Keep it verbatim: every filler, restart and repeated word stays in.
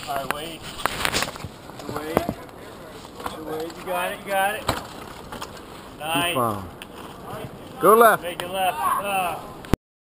Alright, wait. Wait. Wait, you got it, you got it. Nice. Go left. Make it left. Uh.